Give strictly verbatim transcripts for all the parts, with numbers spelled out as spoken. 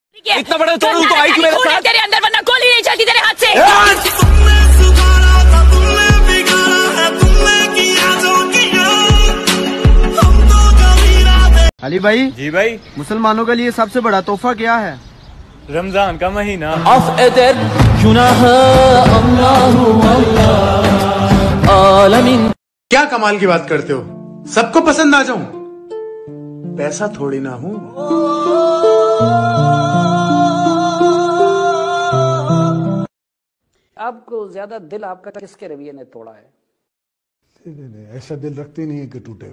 इतना बड़ा तोड़ू तो आई क्यों मेरे साथ? तेरे अंदर वरना गोली नहीं चलती तेरे हाथ से। अली भाई। जी भाई। मुसलमानों के लिए सबसे बड़ा तोहफा क्या है? रमजान का महीना। क्या कमाल की बात करते हो, सबको पसंद आ जाऊं? पैसा थोड़ी ना हूं। आपको ज्यादा दिल आपका किसके रवैये ने तोड़ा है? नहीं नहीं, ऐसा दिल रखते नहीं है कि टूटेगा।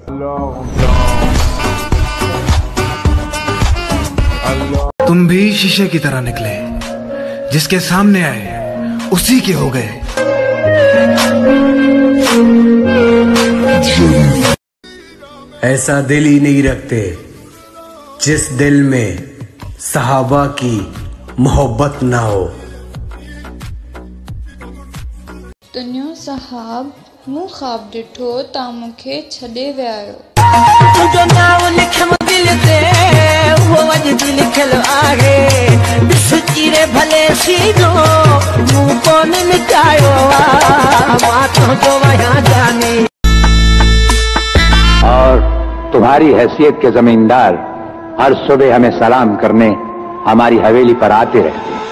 तुम भी शीशे की तरह निकले, जिसके सामने आए उसी के हो गए। ऐसा दिल ही नहीं रखते जिस दिल में सहाबा की मोहब्बत ना हो। दुनिया साहब मूं ख्वाब ॾिठो ता मूंखे छॾे विया आहियो। तुंहिंजो नाम लिखियमि दिल ते, उहो अॼु बि लिखियलु आहे। ॾिस चीरे भले सीधो मूं कोन मिटायो आहे, मां तुंहिंजो वहियां जाने। और तुम्हारी हैसियत के जमींदार हर सुबह हमें सलाम करने हमारी हवेली पर आते रहते हैं।